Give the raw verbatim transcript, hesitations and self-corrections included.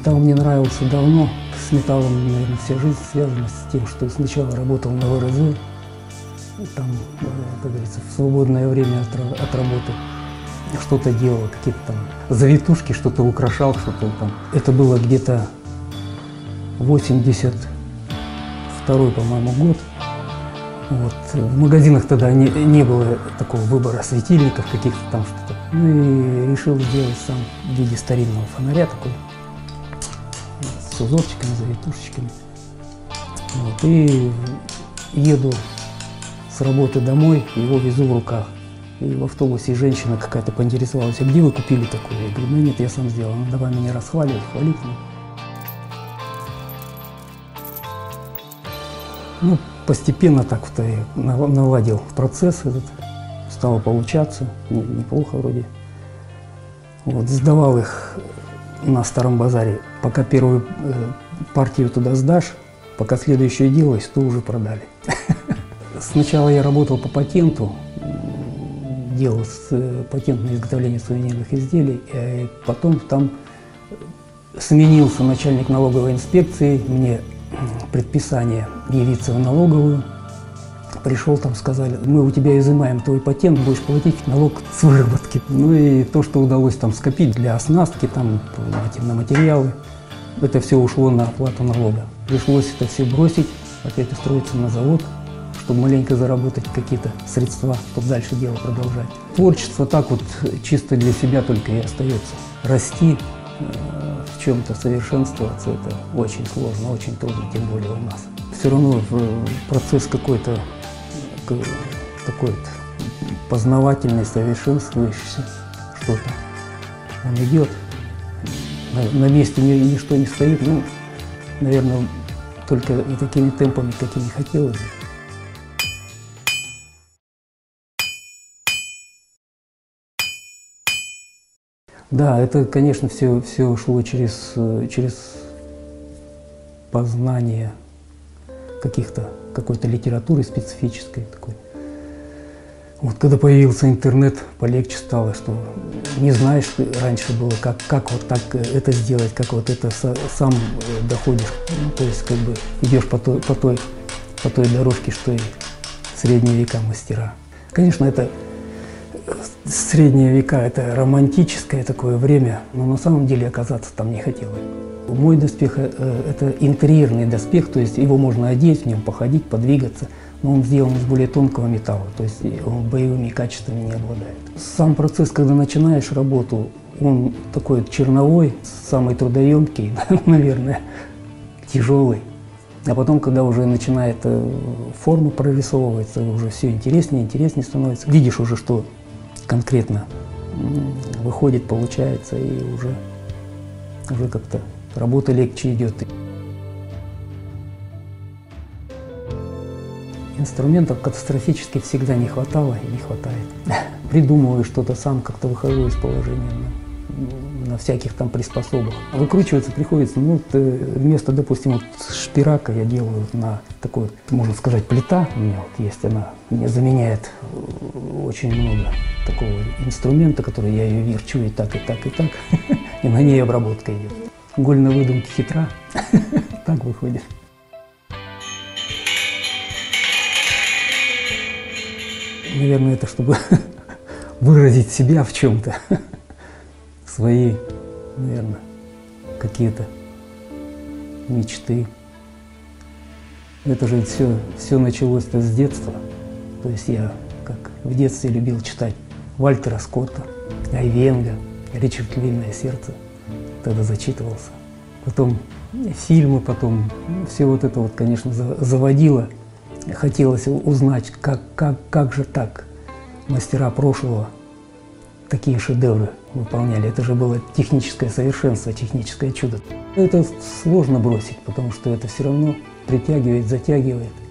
Металл мне нравился давно. С металлом, наверное, вся жизнь связана с тем, что сначала работал на вэ эр зэ, там, как говорится, в свободное время от, от работы что-то делал, какие-то там завитушки, что-то украшал, что-то там. Это было где-то восемьдесят второй, по-моему, год. Вот. В магазинах тогда не, не было такого выбора светильников, каких-то там что-то. Ну и решил сделать сам в виде старинного фонаря такой, с узорчиками, завитушечками. Вот. И еду с работы домой, его везу в руках. И в автобусе женщина какая-то поинтересовалась: а где вы купили такое? Я говорю: ну нет, я сам сделал. Ну давай меня расхваливать, хвалить. Ну, постепенно так вот я наладил процесс этот, стало получаться, неплохо вроде. Вот, сдавал их на Старом базаре. Пока первую партию туда сдашь, пока следующую делаешь, то уже продали. Сначала я работал по патенту, делал патент на изготовление сувенирных изделий, а потом там сменился начальник налоговой инспекции, мне предписание явиться в налоговую. Пришел, там сказали: мы у тебя изымаем твой патент, будешь платить налог с выработки. Ну и то, что удалось там скопить для оснастки, там, на материалы, это все ушло на оплату налога. Пришлось это все бросить, опять устроиться на завод, чтобы маленько заработать какие-то средства, чтобы дальше дело продолжать. Творчество так вот чисто для себя только и остается. Расти, в чем-то совершенствоваться — это очень сложно, очень трудно, тем более у нас. Все равно процесс какой-то такой познавательный, совершенствующийся, что-то. Он идет, на, на месте ничто не стоит, ну, наверное, только не такими темпами, какими хотелось бы. Да, это, конечно, все, все шло через, через познание каких-то, какой-то литературы специфической такой. Вот когда появился интернет, полегче стало, что не знаешь, раньше было, как, как вот так это сделать, как вот это сам доходишь. Ну, то есть как бы идешь по той, по той, по той дорожке, что и в средние века мастера. Конечно, это средние века — это романтическое такое время, но на самом деле оказаться там не хотелось. Мой доспех — это интерьерный доспех, то есть его можно одеть, в нем походить, подвигаться, но он сделан из более тонкого металла, то есть он боевыми качествами не обладает. Сам процесс, когда начинаешь работу, он такой черновой, самый трудоемкий, наверное, тяжелый. А потом, когда уже начинает форма прорисовываться, уже все интереснее, интереснее становится. Видишь уже, что конкретно выходит, получается, и уже, уже как-то работа легче идет. Инструментов катастрофически всегда не хватало и не хватает. Придумываю что-то сам, как-то выхожу из положения на, на всяких там приспособах. Выкручиваться приходится, ну, вот, вместо, допустим, вот шпирака я делаю на такой, можно сказать, плита у меня вот есть, она мне заменяет очень много такого инструмента, который я ее верчу и так, и так, и так, и на ней обработка идет. Голь на выдумке хитра, так выходит. Наверное, это чтобы выразить себя в чем-то, свои, наверное, какие-то мечты. Это же все, все началось-то с детства. То есть я, как в детстве, любил читать Вальтера Скотта, Айвенго, Ричард «Львиное сердце». Тогда зачитывался. Потом фильмы, потом все вот это вот, конечно, заводило. Хотелось узнать, как, как, как же так мастера прошлого такие шедевры выполняли. Это же было техническое совершенство, техническое чудо. Это сложно бросить, потому что это все равно притягивает, затягивает.